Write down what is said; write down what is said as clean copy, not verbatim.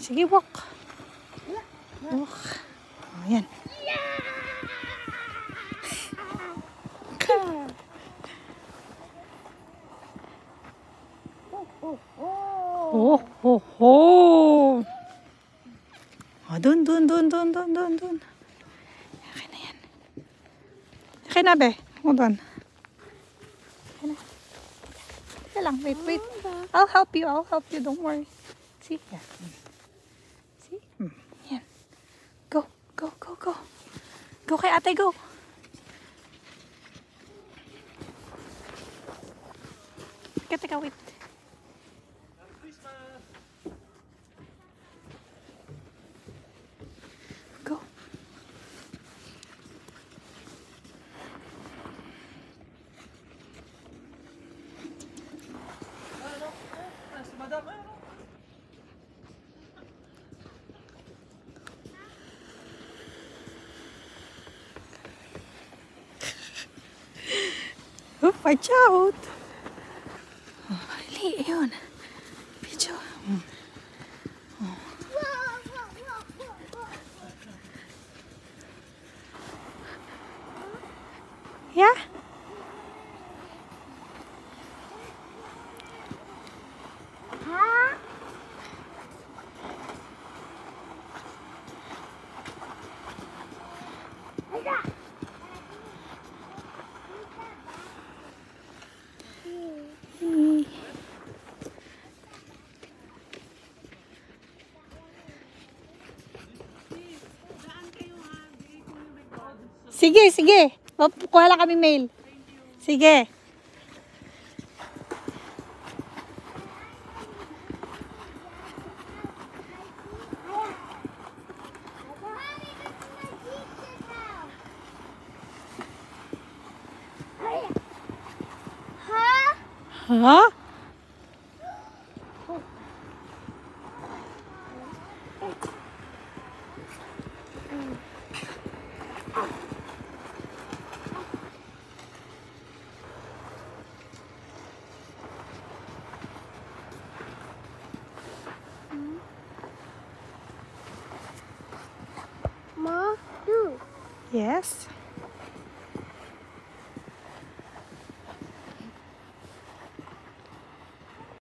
Sige, walk. Walk. O, yan. Oh, oh, oh. Oh, dun. Akin na yan. Akin na, be. Hold on. Akin na. Teka lang, wait. I'll help you. Don't worry. See? Yeah. See? Yan. Go. Go kay ate, go. Teka, wait. Go. Oh, watch out. Oh, ali, ayun. Video. Oh. Yeah? Sige. Kuha lang kami mail. Sige. Ha? Ma, do. Yes.